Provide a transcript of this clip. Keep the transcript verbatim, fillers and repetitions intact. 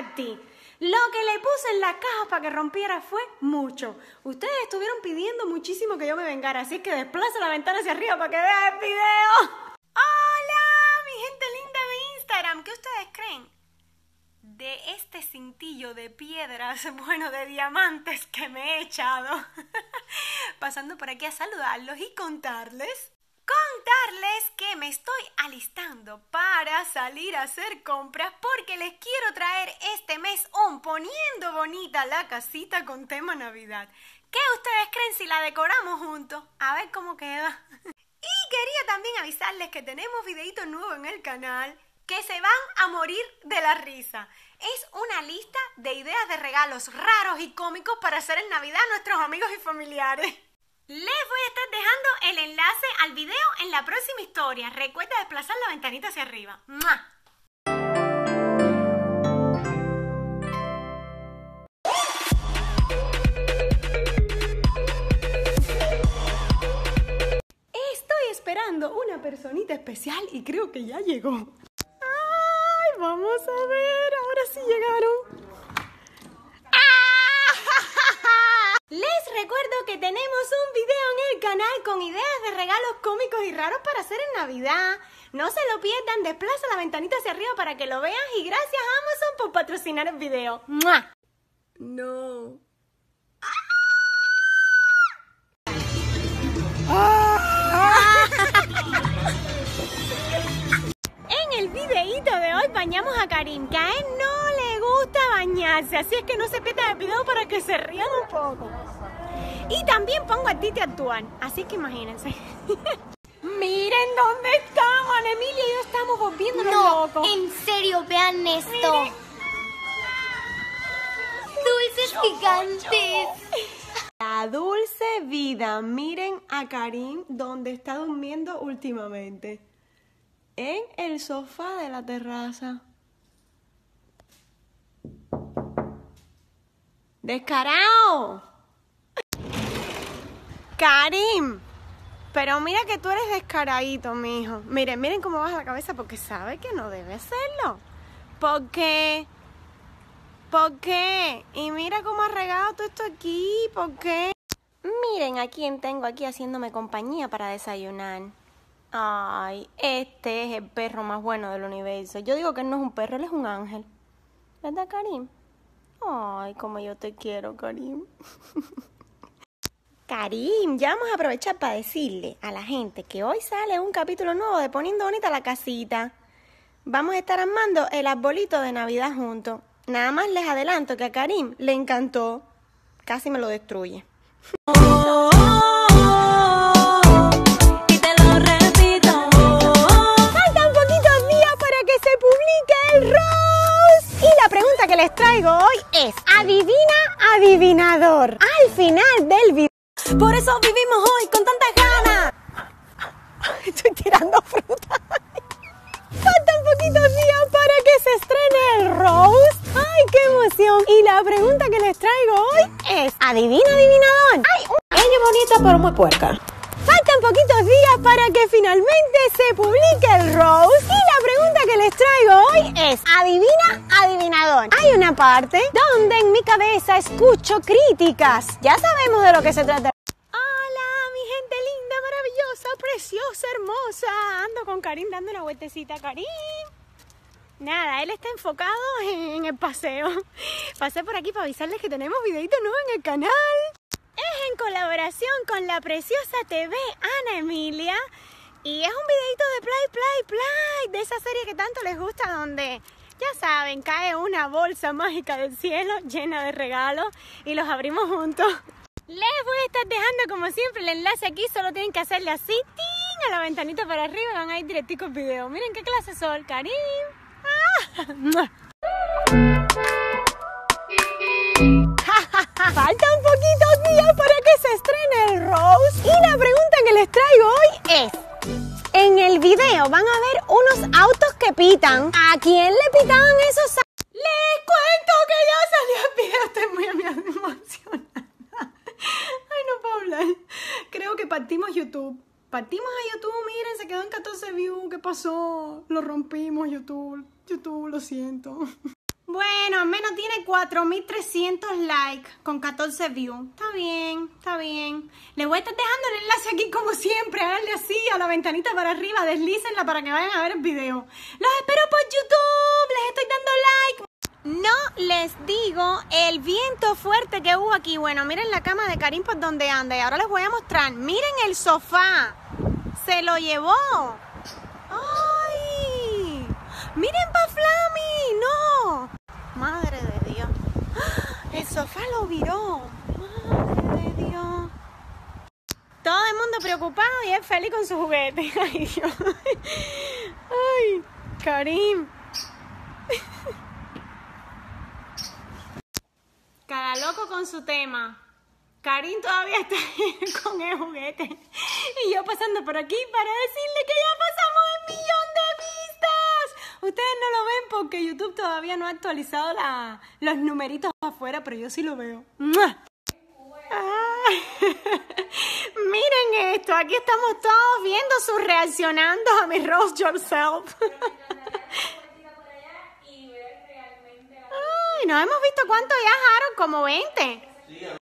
partí. Lo que le puse en la caja para que rompiera fue mucho. Ustedes estuvieron pidiendo muchísimo que yo me vengara, así que desplazo la ventana hacia arriba para que vean el video. ¡Hola, mi gente linda de Instagram! ¿Qué ustedes creen de este cintillo de piedras, bueno, de diamantes que me he echado? Pasando por aquí a saludarlos y contarles... Contarles que me estoy alistando para salir a hacer compras porque les quiero traer este mes un poniendo bonita la casita con tema Navidad. ¿Qué ustedes creen si la decoramos juntos? A ver cómo queda. Y quería también avisarles que tenemos videitos nuevos en el canal que se van a morir de la risa. Es una lista de ideas de regalos raros y cómicos para hacer en Navidad a nuestros amigos y familiares. Les voy a estar dejando el enlace al video en la próxima historia. Recuerda desplazar la ventanita hacia arriba. ¡Mua! Estoy esperando una personita especial y creo que ya llegó. ¡Ay! Vamos a ver, ahora sí llegaron. Les recuerdo que tenemos un video en el canal con ideas de regalos cómicos y raros para hacer en Navidad. No se lo pierdan, desplaza la ventanita hacia arriba para que lo vean y gracias a Amazon por patrocinar el video. ¡Mua! No. En el videíto de hoy bañamos a Karim, que a él no le gusta bañarse, así es que no se pierdan el video para que se rían un poco. Y también pongo a Titi a actuar, así que imagínense. Miren dónde estamos, Ana Emilia y yo estamos volviéndonos no, locos. En serio, vean esto. Miren. Dulces gigantes. La dulce vida. Miren a Karim donde está durmiendo últimamente. En el sofá de la terraza. ¡Descarado! Karim, pero mira que tú eres descaradito, mijo. Miren, miren cómo baja la cabeza porque sabe que no debe hacerlo. ¿Por qué? ¿Por qué? Y mira cómo ha regado todo esto aquí. ¿Por qué? Miren a quién tengo aquí haciéndome compañía para desayunar. Ay, este es el perro más bueno del universo. Yo digo que él no es un perro, él es un ángel. ¿Verdad, Karim? Ay, como yo te quiero, Karim. Karim, ya vamos a aprovechar para decirle a la gente que hoy sale un capítulo nuevo de Poniendo Bonita la Casita. Vamos a estar armando el arbolito de Navidad juntos. Nada más les adelanto que a Karim le encantó. Casi me lo destruye. Oh, oh, oh, y te lo repito. Faltan poquitos días para que se publique el roast. Y la pregunta que les traigo hoy es: adivina, adivinador. Al final del video. Por eso vivimos hoy con tanta ganas. Estoy tirando fruta. Faltan poquitos días para que se estrene el roast. ¡Ay, qué emoción! Y la pregunta que les traigo hoy es: ¿adivina, adivinador? ¡Ay, un... ella es bonita pero muy puerca! Faltan poquitos días para que finalmente se publique el roast. Y la pregunta que les traigo hoy es: ¿adivina, adivinador? Hay una parte donde en mi cabeza escucho críticas. Ya sabemos de lo que se trata. Hola, mi gente linda, maravillosa, preciosa, hermosa. Ando con Karim dando una vueltecita. Karim. Nada, él está enfocado en el paseo. Pasé por aquí para avisarles que tenemos videitos nuevos en el canal. Es en colaboración con la preciosa T V Ana Emilia. Y es un videito de Play, Play, Play. De esa serie que tanto les gusta, donde, ya saben, cae una bolsa mágica del cielo llena de regalos y los abrimos juntos. Les voy a estar dejando como siempre el enlace aquí. Solo tienen que hacerle así, ¡ting!, a la ventanita para arriba y van a ir directico al video. Miren qué clase de sol, Karim. ¡Ah! Faltan poquitos días para que se estrene el roast. Y la pregunta que les traigo hoy es: en el video van a ver unos autos que pitan. ¿A quién le pitaban esos autos? Les cuento que ya salió el video. Estoy muy emocionada. Ay, no puedo hablar. Creo que partimos YouTube. Partimos a YouTube, miren, se quedó en catorce views. ¿Qué pasó? Lo rompimos, YouTube. YouTube, lo siento. Bueno, al menos tiene cuatro mil trescientos likes con catorce views. Está bien, está bien. Les voy a estar dejando el enlace aquí como siempre. Háganle así a la ventanita para arriba, deslícenla para que vayan a ver el video. Los espero por YouTube, les estoy dando like. No les digo el viento fuerte que hubo aquí. Bueno, miren la cama de Karim por donde anda. Y ahora les voy a mostrar. Miren el sofá. Se lo llevó. ¡Ay! ¡Miren pa' Flami! ¡No! Madre de Dios. El sofá lo viró. Madre de Dios. Todo el mundo preocupado y él feliz con su juguete. Ay, Dios. Ay, Karim. Cada loco con su tema. Karim todavía está con el juguete. Y yo pasando por aquí para decirle que ya pasamos el millón de vistas. Ustedes no lo ven porque YouTube todavía no ha actualizado la, los numeritos afuera, pero yo sí lo veo. Ah. Miren esto, aquí estamos todos viendo sus reaccionando a mi Roast Yourself. Ay, nos hemos visto cuánto ya, Harold, como veinte.